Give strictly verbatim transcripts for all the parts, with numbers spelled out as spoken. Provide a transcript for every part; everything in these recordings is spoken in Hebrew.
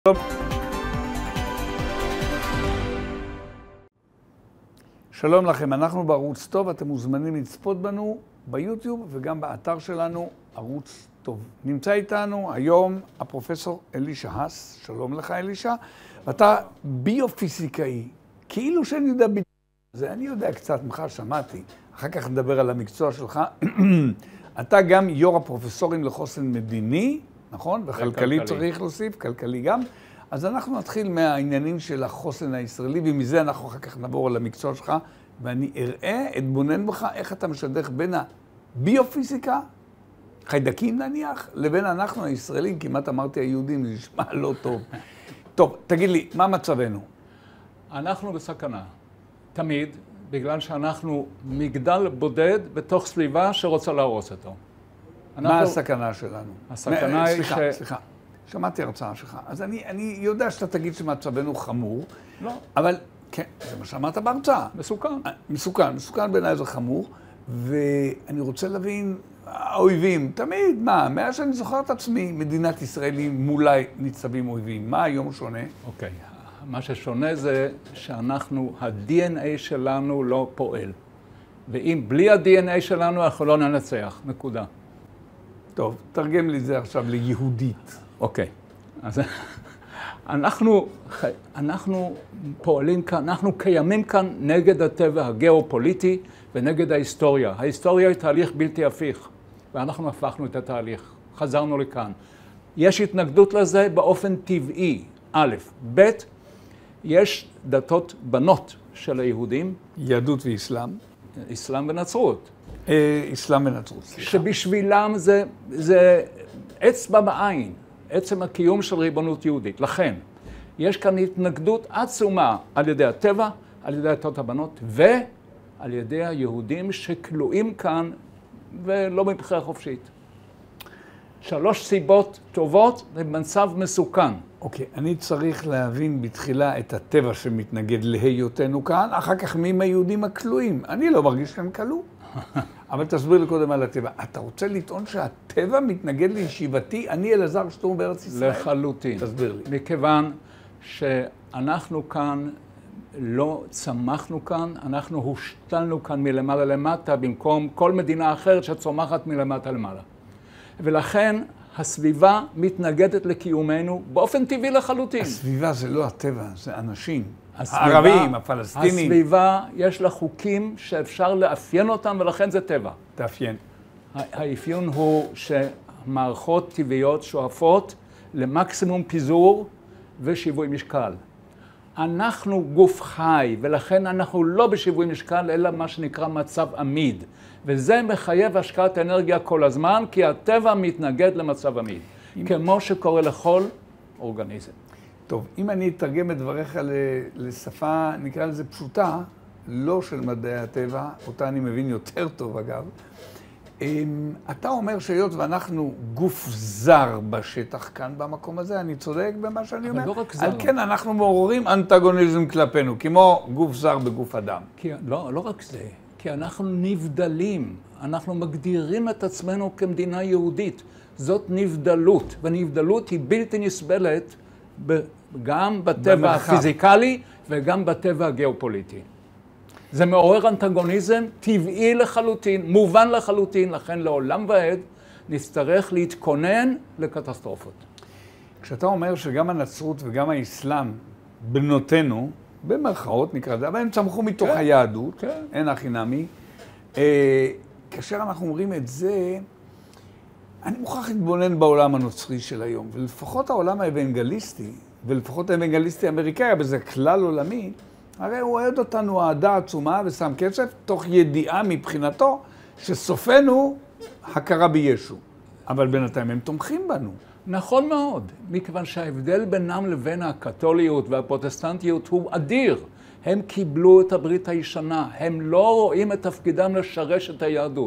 שלום. שלום לכם, אנחנו בערוץ טוב, אתם מוזמנים לצפות בנו ביוטיוב וגם באתר שלנו, ערוץ טוב. נמצא איתנו היום הפרופסור אלישע האס, שלום לך אלישע, ואתה ביופיזיקאי, כאילו שאני יודע בדיוק, זה אני יודע קצת ממך, שמעתי, אחר כך נדבר על המקצוע שלך. אתה גם יו"ר הפרופסורים לחוסן מדיני, נכון? וכלכלי צריך להוסיף, כלכלי גם. אז אנחנו נתחיל מהעניינים של החוסן הישראלי, ומזה אנחנו אחר כך נעבור על המקצוע שלך, ואני אראה, אתבונן בך, איך אתה משדך בין הביופיזיקה, חיידקים נניח, לבין אנחנו הישראלים, כמעט אמרתי היהודים, זה נשמע לא טוב. טוב, תגיד לי, מה מצבנו? אנחנו בסכנה, תמיד, בגלל שאנחנו מגדל בודד בתוך סביבה שרוצה להרוס אותו. מה הסכנה שלנו? הסכנה היא ש... סליחה, סליחה. שמעתי הרצאה שלך. אז אני, אני יודע שאתה תגיד שמצבנו חמור. לא. אבל, כן, זה מה שאמרת בהרצאה. מסוכן. מסוכן, מסוכן בעיניי זה חמור. ואני רוצה להבין, האויבים, תמיד, מה? מאז שאני זוכר את עצמי, מדינת ישראלים מולי ניצבים אויבים. מה היום שונה? אוקיי. מה ששונה זה שאנחנו, ה-די אן איי שלנו לא פועל. ואם בלי ה-די אן איי שלנו, אנחנו לא ננצח. נקודה. טוב, תרגם לי את זה עכשיו ליהודית. אוקיי. אז אנחנו, אנחנו פועלים כאן, אנחנו קיימים כאן נגד הטבע הגיאופוליטי ונגד ההיסטוריה. ההיסטוריה היא תהליך בלתי הפיך, ואנחנו הפכנו את התהליך. חזרנו לכאן. יש התנגדות לזה באופן טבעי, א', ב', יש דתות בנות של היהודים. יהדות ואסלאם. אסלאם ונצרות. אסלאם ונצרות, סליחה. שבשבילם זה, זה אצבע בעין, עצם הקיום של ריבונות יהודית. לכן, יש כאן התנגדות עצומה על ידי הטבע, על ידי דתות הבנות, ועל ידי היהודים שכלואים כאן ולא מבחירה חופשית. שלוש סיבות טובות במצב מסוכן. אוקיי, אני צריך להבין בתחילה את הטבע שמתנגד להיותנו כאן, אחר כך מי הם היהודים הכלואים. אני לא מרגיש כאן כלוא. אבל תסביר לי קודם על הטבע. אתה רוצה לטעון שהטבע מתנגד לישיבתי? אני אלעזר שטרום בארץ ישראל? לחלוטין. תסביר לי. מכיוון שאנחנו כאן, לא צמחנו כאן, אנחנו הושתלנו כאן מלמעלה למטה, במקום כל מדינה אחרת שצומחת מלמטה למעלה. ולכן הסביבה מתנגדת לקיומנו באופן טבעי לחלוטין. הסביבה זה לא הטבע, זה אנשים. הסביבה, הערבים, הפלסטינים. הסביבה, יש לה חוקים שאפשר לאפיין אותם, ולכן זה טבע. תאפיין. האפיון הוא שמערכות טבעיות שואפות למקסימום פיזור ושיווי משקל. אנחנו גוף חי, ולכן אנחנו לא בשיווי משקל, אלא מה שנקרא מצב עמיד. וזה מחייב השקעת אנרגיה כל הזמן, כי הטבע מתנגד למצב עמיד. כמו שקורה לכל אורגניזם. טוב, אם אני אתרגם את דבריך לשפה, נקרא לזה פשוטה, לא של מדעי הטבע, אותה אני מבין יותר טוב אגב, אתה אומר שהיות ואנחנו גוף זר בשטח כאן במקום הזה, אני צודק במה שאני אומר? אבל לא רק זר. על כן אנחנו מעוררים אנטגוניזם כלפינו, כמו גוף זר בגוף אדם. כי, לא, לא רק זה, כי אנחנו נבדלים, אנחנו מגדירים את עצמנו כמדינה יהודית. זאת נבדלות, ונבדלות היא בלתי נסבלת גם בטבע במרחב. הפיזיקלי וגם בטבע הגיאופוליטי. זה מעורר אנטגוניזם טבעי לחלוטין, מובן לחלוטין, לכן לעולם ועד נצטרך להתכונן לקטסטרופות. כשאתה אומר שגם הנצרות וגם האסלאם בנותינו, במרכאות נקרא זה, אבל הם צמחו מתוך כן, היהדות, כן. אין הכי נמי. אה, כאשר אנחנו אומרים את זה, אני מוכרח להתבונן בעולם הנוצרי של היום, ולפחות העולם האוונגליסטי, ולפחות האוונגליסטי האמריקאי, אבל זה כלל עולמי, הרי הוא אוהד אותנו אהדה עצומה ושם כסף, תוך ידיעה מבחינתו שסופנו הכרה בישו. אבל בינתיים הם תומכים בנו. נכון מאוד, מכיוון שההבדל בינם לבין הקתוליות והפרוטסטנטיות הוא אדיר. הם קיבלו את הברית הישנה, הם לא רואים את תפקידם לשרש את היהדות.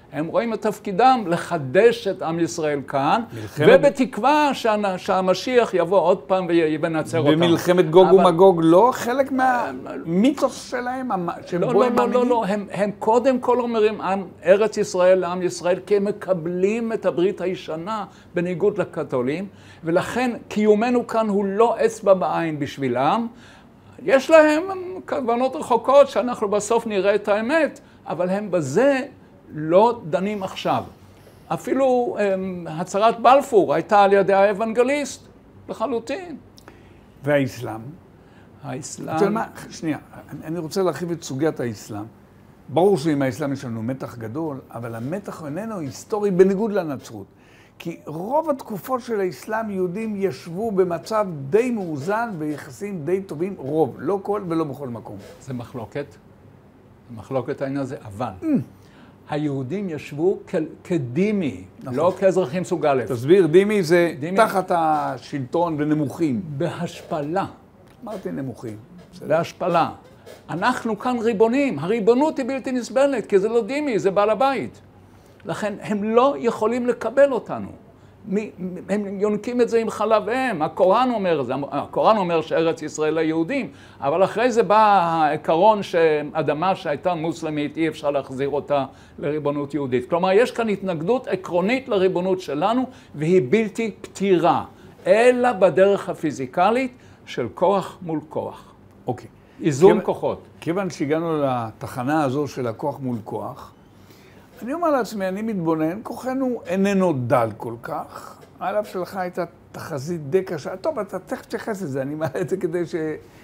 הם רואים את תפקידם לחדש את עם ישראל כאן, מלחמת... ובתקווה שה... שהמשיח יבוא עוד פעם וינצר אותם. ומלחמת גוג אבל... ומגוג לא חלק מהמיתוס שלהם? שבו לא, הם לא, מאמינים? לא, לא, הם, הם קודם כל אומרים עם ארץ ישראל לעם ישראל, כי הם מקבלים את הברית הישנה בניגוד לקתולים, ולכן קיומנו כאן הוא לא אצבע בעין בשבילם. יש להם כוונות רחוקות שאנחנו בסוף נראה את האמת, אבל הם בזה לא דנים עכשיו. אפילו הם, הצהרת בלפור הייתה על ידי האבנגליסט לחלוטין. והאסלאם? האסלאם... אתה יודע מה? שנייה, אני רוצה להרחיב את סוגיית האסלאם. ברור שעם האסלאם יש לנו מתח גדול, אבל המתח איננו היסטורי בניגוד לנצרות. כי רוב התקופות של האסלאם יהודים ישבו במצב די מאוזן ויחסים די טובים, רוב, לא כל ולא בכל מקום. זה מחלוקת, זה מחלוקת העניין הזה, אבל mm. היהודים ישבו כ- כדימי, נכון. לא כאזרחים סוג א'. תסביר, דימי זה דימי... תחת השלטון ונמוכים. בהשפלה. אמרתי נמוכים. בהשפלה. אנחנו כאן ריבונים, הריבונות היא בלתי נסבלת, כי זה לא דימי, זה בעל הבית. לכן הם לא יכולים לקבל אותנו. הם יונקים את זה עם חלב אם, הקוראן אומר, הקוראן אומר שארץ ישראל ליהודים, אבל אחרי זה בא העיקרון שאדמה שהייתה מוסלמית אי אפשר להחזיר אותה לריבונות יהודית. כלומר, יש כאן התנגדות עקרונית לריבונות שלנו, והיא בלתי פתירה, אלא בדרך הפיזיקלית של כוח מול כוח. אוקיי. איזון כיוון, כוחות. כיוון שהגענו לתחנה הזו של הכוח מול כוח, אני אומר לעצמי, אני מתבונן, כוחנו איננו דל כל כך. העליו שלך הייתה תחזית די קשה. טוב, אתה תכף תתייחס לזה, אני מעלה את זה כדי ש...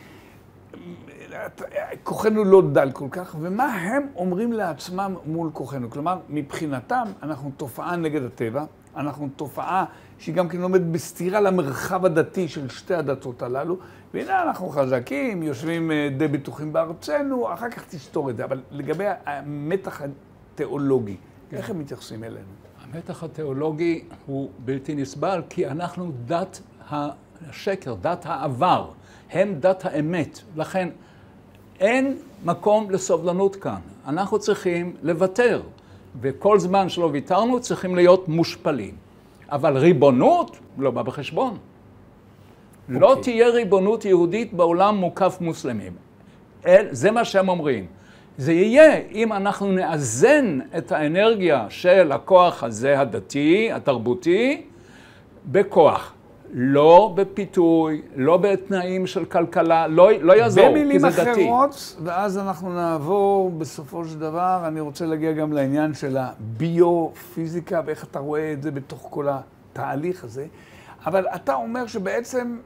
כוחנו לא דל כל כך, ומה הם אומרים לעצמם מול כוחנו? כלומר, מבחינתם, אנחנו תופעה נגד הטבע, אנחנו תופעה שהיא גם כן עומדת בסתירה למרחב הדתי של שתי הדתות הללו, והנה אנחנו חזקים, יושבים די בטוחים בארצנו, אחר כך תסתור את זה. אבל לגבי המתח תיאולוגי. איך הם מתייחסים אלינו? המתח התיאולוגי הוא בלתי נסבל, כי אנחנו דת השקר, דת העבר. הם דת האמת. לכן אין מקום לסובלנות כאן. אנחנו צריכים לוותר, וכל זמן שלא ויתרנו צריכים להיות מושפלים. אבל ריבונות לא בא בחשבון. Okay. לא תהיה ריבונות יהודית בעולם מוקף מוסלמים. אל, זה מה שהם אומרים. זה יהיה אם אנחנו נאזן את האנרגיה של הכוח הזה הדתי, התרבותי, בכוח. לא בפיתוי, לא בתנאים של כלכלה, לא, לא יעזור, כי זה דתי. במילים אחרות, ואז אנחנו נעבור בסופו של דבר, אני רוצה להגיע גם לעניין של הביו-פיזיקה, ואיך אתה רואה את זה בתוך כל התהליך הזה. אבל אתה אומר שבעצם,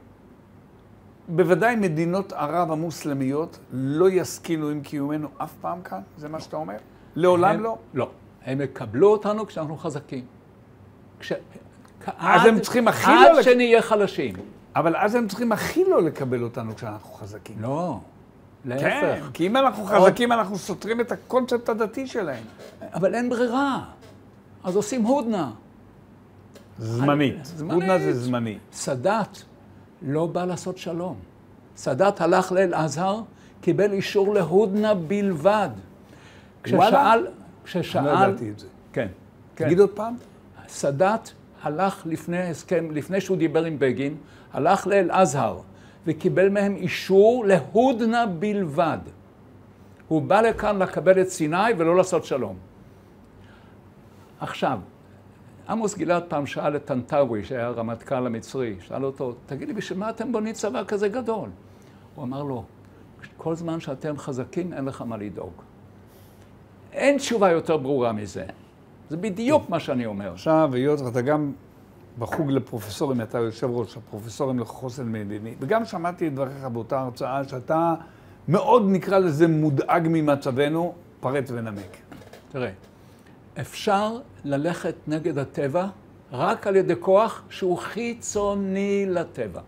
בוודאי מדינות ערב המוסלמיות לא יסכינו עם קיומנו אף פעם כאן? זה מה שאתה אומר? לעולם הם, לא? לא. הם יקבלו אותנו כשאנחנו חזקים. כש... אז עד, הם צריכים הכי עד לא... עד שנהיה חלשים. אבל אז הם צריכים הכי לא לקבל אותנו כשאנחנו חזקים. לא, להפך. כן, כי אם אנחנו חזקים, אנחנו סותרים את הקונספט הדתי שלהם. אבל אין ברירה. אז עושים הודנה. זמנית. הודנה זה זמני. סאדאת לא בא לעשות שלום. סאדאת הלך לאל-אזהר, קיבל אישור להודנה בלבד. כששאל... כששאל... לא ידעתי את זה. כן. תגיד עוד פעם. סאדאת הלך לפני הסכם, לפני שהוא דיבר עם בגין, הלך לאל-אזהר וקיבל מהם אישור להודנה בלבד. הוא בא לכאן לקבל את סיני ולא לעשות שלום. עכשיו, עמוס גלעד פעם שאל את טנטאווי, שהיה הרמטכ"ל המצרי, שאל אותו, תגיד לי, בשביל מה אתם בונים צבא כזה גדול? הוא אמר לו, כל זמן שאתם חזקים, אין לך מה לדאוג. אין תשובה יותר ברורה מזה. זה בדיוק מה שאני אומר. עכשיו, היות אתה גם בחוג לפרופסורים, אתה יושב ראש הפרופסורים לחוסן מדיני, וגם שמעתי את דבריך באותה הרצאה, שאתה מאוד נקרא לזה מודאג ממצבנו, פרט ונמק. תראה, אפשר ללכת נגד הטבע רק על ידי כוח שהוא חיצוני לטבע.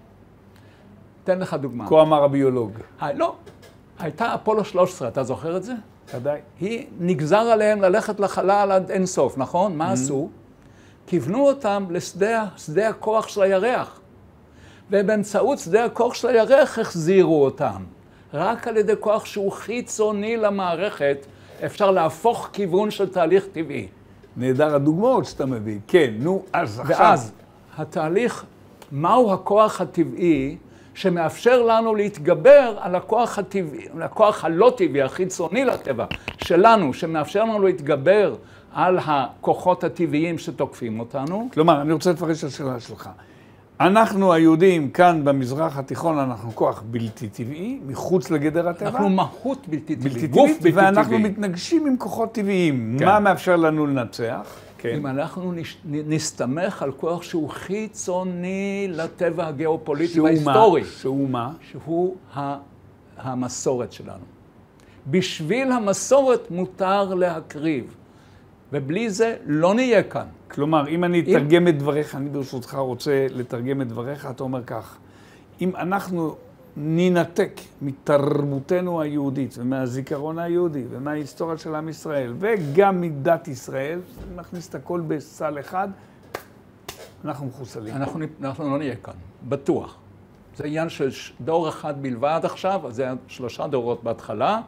תן לך דוגמה. כה אמר הביולוג. לא, הייתה אפולו שלוש עשרה, אתה זוכר את זה? ודאי. היא נגזר עליהם ללכת לחלל עד אין סוף, נכון? מה עשו? כיוונו אותם לשדה הכוח של הירח. ובאמצעות שדה הכוח של הירח החזירו אותם. רק על ידי כוח שהוא חיצוני למערכת אפשר להפוך כיוון של תהליך טבעי. נהדר הדוגמאות שאתה מביא. כן, נו, אז עכשיו... ואז התהליך, מהו הכוח הטבעי שמאפשר לנו להתגבר על הכוח הטבעי, על הכוח הלא טבעי, החיצוני לטבע שלנו, שמאפשר לנו להתגבר על הכוחות הטבעיים שתוקפים אותנו. כלומר, אני רוצה לפרש את השאלה שלך. אנחנו היהודים כאן במזרח התיכון, אנחנו כוח בלתי טבעי, מחוץ לגדר הטבע. אנחנו מהות בלתי טבעי, בלתי גוף טבעית, בלתי טבעי. ואנחנו מתנגשים עם כוחות טבעיים. כן. מה מאפשר לנו לנצח? כן. אם אנחנו נש- נסתמך על כוח שהוא חיצוני לטבע הגיאופוליטי שהוא וההיסטורי. מה? שהוא מה? שהוא ה- המסורת שלנו. בשביל המסורת מותר להקריב, ובלי זה לא נהיה כאן. כלומר, אם אני אתרגם את דבריך, אני ברשותך רוצה לתרגם את דבריך, אתה אומר כך, אם אנחנו ננתק מתרבותנו היהודית ומהזיכרון היהודי ומההיסטוריה של עם ישראל וגם מדת ישראל, נכניס את הכל בסל אחד, אנחנו מחוסלים. אנחנו, אנחנו לא נהיה כאן, בטוח. זה עניין של דור אחד בלבד עכשיו, זה היה שלושה דורות בהתחלה,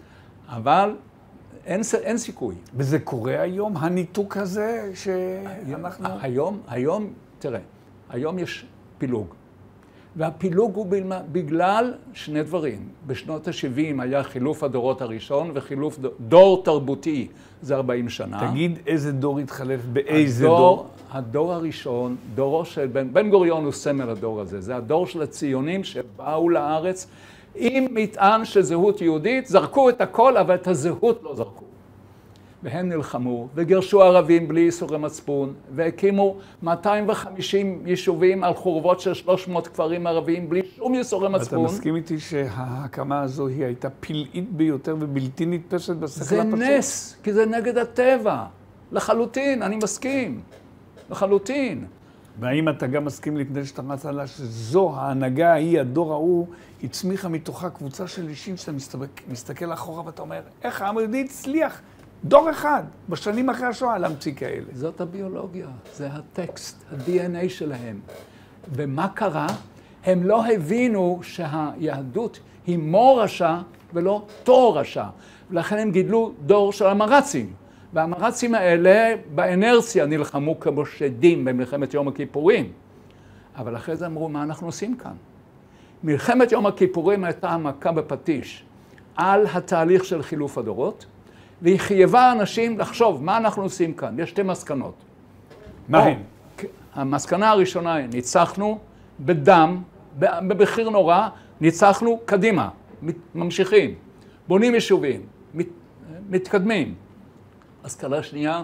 אבל אין, אין סיכוי. וזה קורה היום, הניתוק הזה שאנחנו... היום, היום, תראה, היום יש פילוג. והפילוג הוא בגלל שני דברים. בשנות ה-שבעים היה חילוף הדורות הראשון וחילוף דור, דור תרבותי, זה ארבעים שנה. תגיד איזה דור התחלף באיזה הדור, דור? הדור הראשון, דורו של בן, בן גוריון הוא סמל הדור הזה. זה הדור של הציונים שבאו לארץ עם מטען של זהות יהודית, זרקו את הכל, אבל את הזהות לא זרקו. והם נלחמו וגרשו ערבים בלי איסורי מצפון, והקימו מאתיים וחמישים יישובים על חורבות של שלוש מאות כפרים ערביים בלי שום איסורי מצפון. אתה מסכים איתי שההקמה הזו היא הייתה פלאית ביותר ובלתי נתפסת בשכל זה הפשוט? נס, כי זה נגד הטבע. לחלוטין, אני מסכים. לחלוטין. והאם אתה גם מסכים לפני שאתה רץ עלה שזו ההנהגה ההיא, הדור ההוא, הצמיחה מתוכה קבוצה של אישים שאתה מסתכל, מסתכל אחורה ואתה אומר, איך העם היהודי הצליח? דור אחד, בשנים אחרי השואה, להמציא כאלה. זאת הביולוגיה, זה הטקסט, ה-די אן איי שלהם. ומה קרה? הם לא הבינו שהיהדות היא מור רשע ולא תור רשע. ולכן הם גידלו דור של המרצים. והמרצים האלה באנרציה נלחמו כמו שדים במלחמת יום הכיפורים. אבל אחרי זה אמרו, מה אנחנו עושים כאן? מלחמת יום הכיפורים הייתה המכה בפטיש על התהליך של חילוף הדורות, והיא חייבה אנשים לחשוב מה אנחנו עושים כאן. יש שתי מסקנות. מה הן? המסקנה הראשונה היא, ניצחנו בדם, במחיר נורא, ניצחנו קדימה, ממשיכים, בונים יישובים, מת, מתקדמים. השכלה שנייה,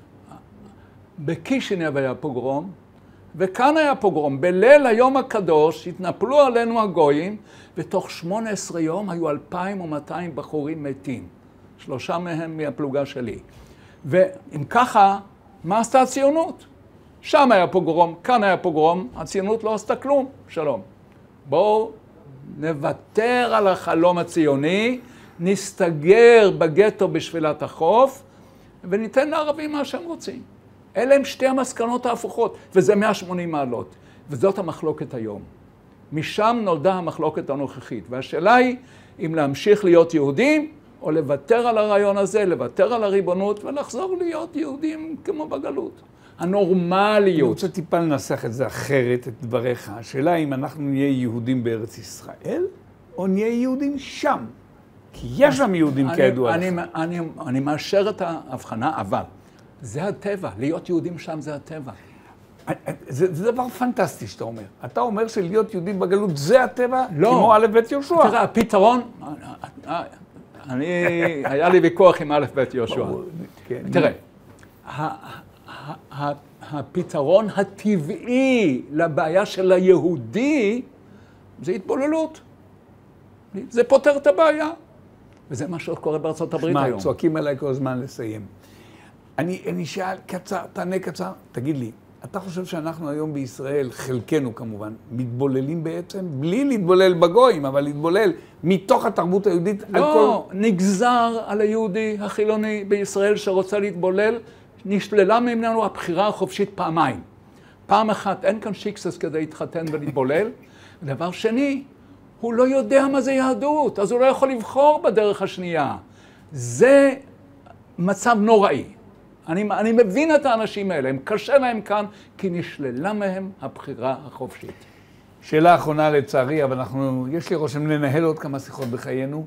בקישינב היה פוגרום, וכאן היה פוגרום. בליל היום הקדוש התנפלו עלינו הגויים, ותוך שמונה עשרה יום היו אלפיים ומאתיים בחורים מתים. שלושה מהם מהפלוגה שלי. ואם ככה, מה עשתה הציונות? שם היה פוגרום, כאן היה פוגרום, הציונות לא עשתה כלום. שלום. בואו נוותר על החלום הציוני, נסתגר בגטו בשפלת החוף, וניתן לערבים מה שהם רוצים. אלה הם שתי המסקנות ההפוכות, וזה מאה ושמונים מעלות. וזאת המחלוקת היום. משם נולדה המחלוקת הנוכחית. והשאלה היא, אם להמשיך להיות יהודים, או לוותר על הרעיון הזה, לוותר על הריבונות, ולחזור להיות יהודים כמו בגלות. הנורמליות. אני רוצה טיפה לנסח את זה אחרת, את דבריך. השאלה אם אנחנו נהיה יהודים בארץ ישראל, או נהיה יהודים שם. כי יש שם יהודים כידוע לך. אני, אני, אני מאשר את ההבחנה, אבל זה הטבע. להיות יהודים שם זה הטבע. זה, זה דבר פנטסטי שאתה אומר. אתה אומר שלהיות יהודים בגלות זה הטבע, לא. כמו א' ב' יהושע. תראה, הפתרון... אני, היה לי ויכוח עם א' ב' יהושע. כן. תראה, הפתרון הטבעי לבעיה של היהודי זה התבוללות. זה פותר את הבעיה. וזה מה שקורה בארצות הברית היום. מה, צועקים עליי כל הזמן לסיים. אני, אני שאל קצר, תענה קצר, תגיד לי, אתה חושב שאנחנו היום בישראל, חלקנו כמובן, מתבוללים בעצם, בלי להתבולל בגויים, אבל להתבולל מתוך התרבות היהודית? לא, כל... נגזר על היהודי החילוני בישראל שרוצה להתבולל, נשללה ממנו הבחירה החופשית פעמיים. פעם אחת, אין כאן שיקסס כדי להתחתן ולהתבולל. דבר שני, הוא לא יודע מה זה יהדות, אז הוא לא יכול לבחור בדרך השנייה. זה מצב נוראי. אני, אני מבין את האנשים האלה, הם קשה להם כאן, כי נשללה מהם הבחירה החופשית. שאלה אחרונה לצערי, אבל אנחנו, יש לי רושם לנהל עוד כמה שיחות בחיינו.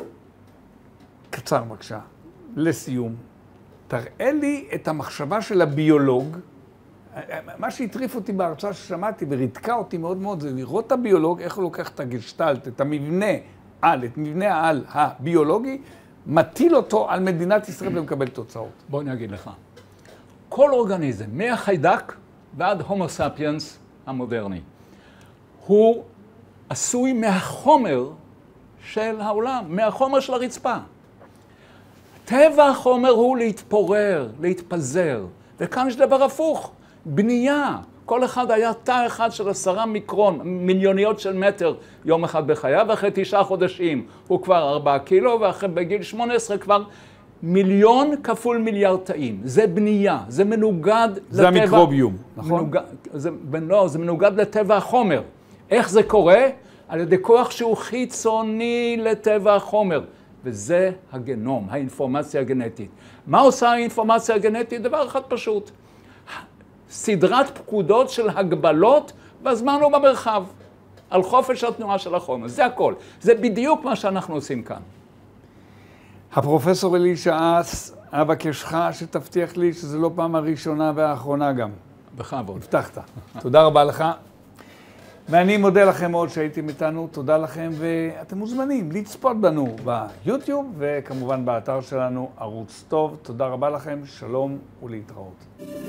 קצר בבקשה, לסיום. תראה לי את המחשבה של הביולוג. מה שהטריף אותי בהרצאה ששמעתי וריתקה אותי מאוד מאוד, זה לראות את הביולוג, איך הוא לוקח את הגשטלט, את המבנה על, את מבנה העל הביולוגי, מטיל אותו על מדינת ישראל ומקבל תוצאות. בוא אני אגיד לך. כל אורגניזם, מהחיידק ועד הומו ספיאנס המודרני, הוא עשוי מהחומר של העולם, מהחומר של הרצפה. טבע החומר הוא להתפורר, להתפזר, וכאן יש דבר הפוך, בנייה. כל אחד היה תא אחד של עשרה מיקרון, מיליוניות של מטר יום אחד בחייו, ואחרי תשעה חודשים הוא כבר ארבעה קילו, ואחרי בגיל שמונה עשרה כבר מיליון כפול מיליארד תאים. זה בנייה, זה מנוגד לטבע. זה המיקרוביום, נכון? מנוגד, זה, לא, זה מנוגד לטבע החומר. איך זה קורה? על ידי כוח שהוא חיצוני לטבע החומר. וזה הגנום, האינפורמציה הגנטית. מה עושה האינפורמציה הגנטית? דבר אחד פשוט. סדרת פקודות של הגבלות בזמן ובמרחב. על חופש התנועה של החומר. זה הכל. זה בדיוק מה שאנחנו עושים כאן. הפרופסור אלישע אס, אבקשך שתבטיח לי שזה לא פעם הראשונה והאחרונה גם. בכבוד. הבטחת. תודה רבה לך. ואני מודה לכם מאוד שהייתם איתנו, תודה לכם, ואתם מוזמנים לצפות בנו ביוטיוב, וכמובן באתר שלנו, ערוץ טוב. תודה רבה לכם, שלום ולהתראות.